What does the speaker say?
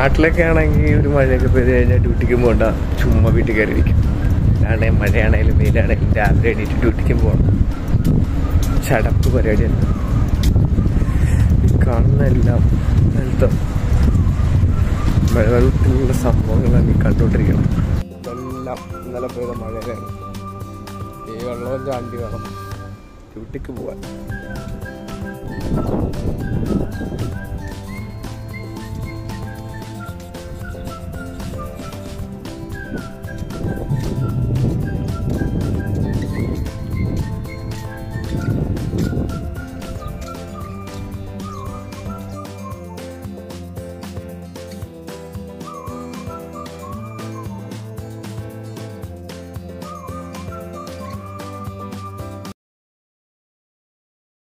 നാട്ടിലൊക്കെ ആണെങ്കിൽ ഒരു മഴയൊക്കെ പെയ്ത് കഴിഞ്ഞാൽ ഡ്യൂട്ടിക്ക് പോകണ്ട, ചുമ്മാ വീട്ടിൽ കയറിയിരിക്കും. അല്ലാണ്ട് മഴയാണെങ്കിലും വെയിലാണെങ്കിലും രാവിലെ എണീറ്റ് ഡ്യൂട്ടിക്കും പോകണം. ചടപ്പ് പരിപാടിയാണ്. കാണുന്ന എല്ലാം നേരത്തെ മഴവെള്ളത്തിലുള്ള സംഭവങ്ങളാണ് ഈ കണ്ടുകൊണ്ടിരിക്കണം. ഇതെല്ലാം ഇന്നലെ പെയ്ത മഴയാണ്. ഈ വെള്ളവും ചാണ്ടി വേണം ഡ്യൂട്ടിക്ക് പോവാൻ.